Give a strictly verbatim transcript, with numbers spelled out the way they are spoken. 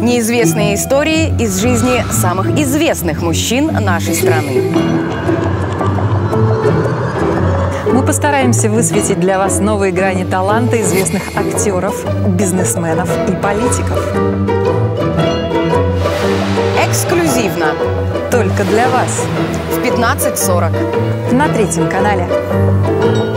Неизвестные истории из жизни самых известных мужчин нашей страны. Мы постараемся высветить для вас новые грани таланта известных актеров, бизнесменов и политиков. Эксклюзивно. Только для вас. В пятнадцать сорок. На Третьем канале.